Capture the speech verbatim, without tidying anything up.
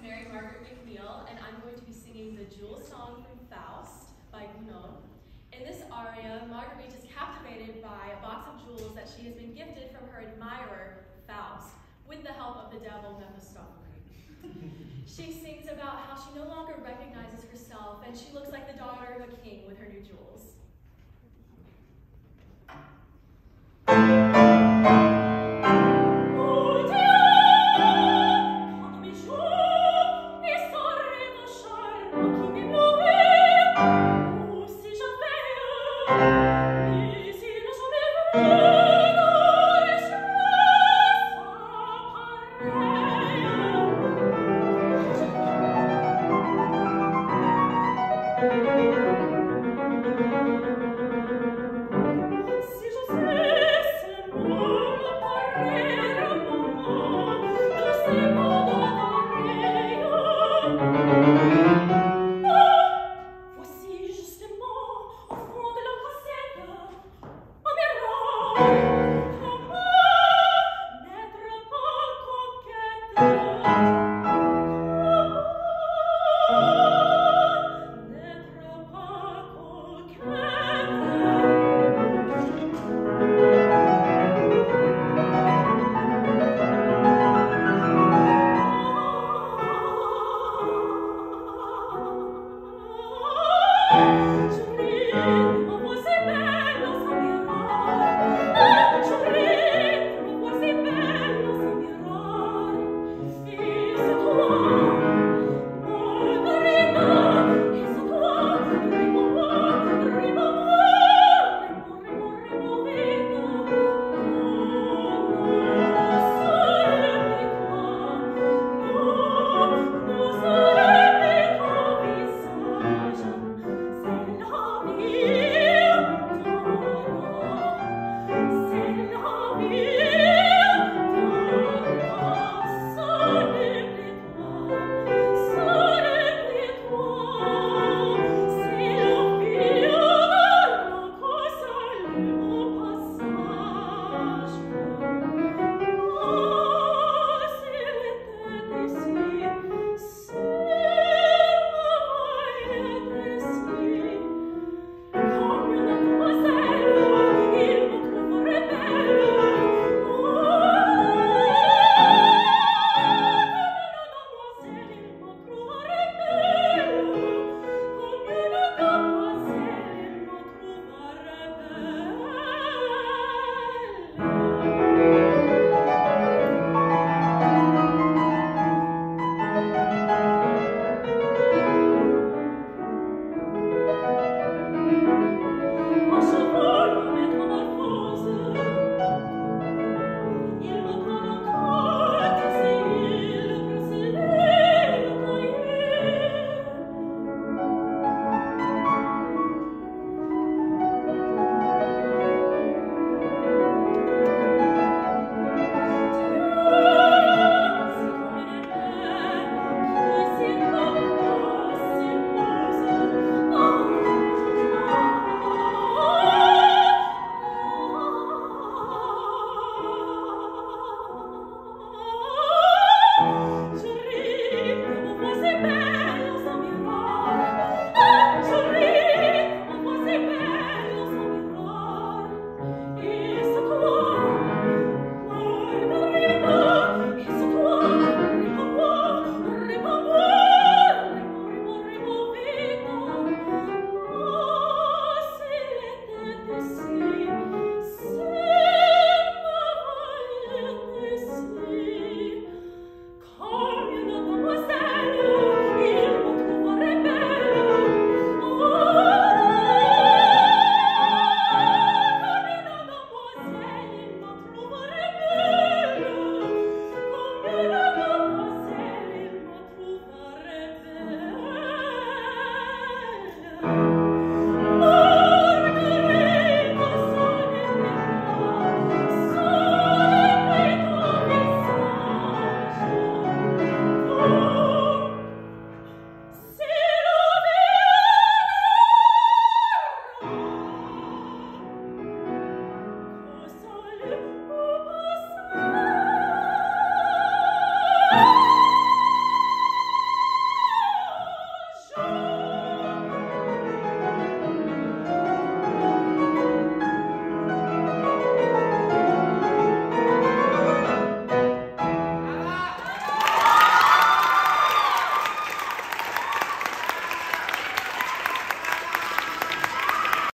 And I'm going to be singing the Jewel Song from Faust by Gounod. In this aria, Marguerite is captivated by a box of jewels that she has been gifted from her admirer, Faust, with the help of the devil Mephistopheles. She sings about how she no longer recognizes herself and she looks like the daughter of a king with her new jewels.